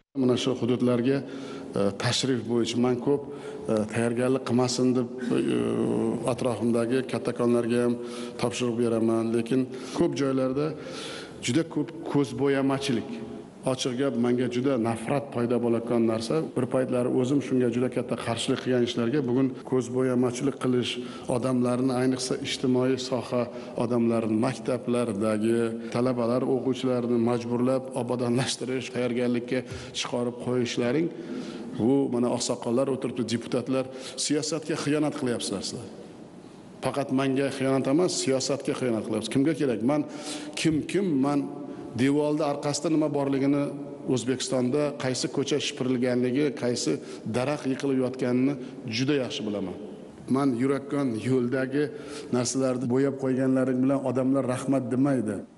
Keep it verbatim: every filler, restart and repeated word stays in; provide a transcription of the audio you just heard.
Mana shu hududlarga tashrif bo'yicha men ko'p tayyorgarlik qilmasin deb atrofimdagi kattakonlarga ham topshiriq beraman, lekin ko'p joylarda juda ko'p ko'zbo'yamachilik. Ochiq gap, menga juda nafrat paydo bo'layotgan narsa. Bir paytlari o'zim shunga juda katta qarshilik qilgan ishlarga bugun ko'zbo'yamachilik qilish, odamlarni, ayniqsa ijtimoiy soha odamlarini, maktablardagi talabalar, o'quvchilarni majburlab obodonlashtirish, tayyorgarlikka chiqarib qo'yishlaring, bu mana oqsoqollar o'tiribdi, deputatlar, siyosatga xiyonat qilyapsizlar sizlar. Faqat menga xiyonat emas, siyosatga xiyonat qilyapsiz. Kimga kerak? Men kim kim men devorda orqasida nima borligini, O'zbekistonda qaysi ko'cha shipirilganligi, qaysi daraxt yiqilib yotganini juda yaxshi bilaman. Men yurakdan yo'ldagi narsalarni bo'yab qo'yganlaring bilan odamlar rahmat demaydi.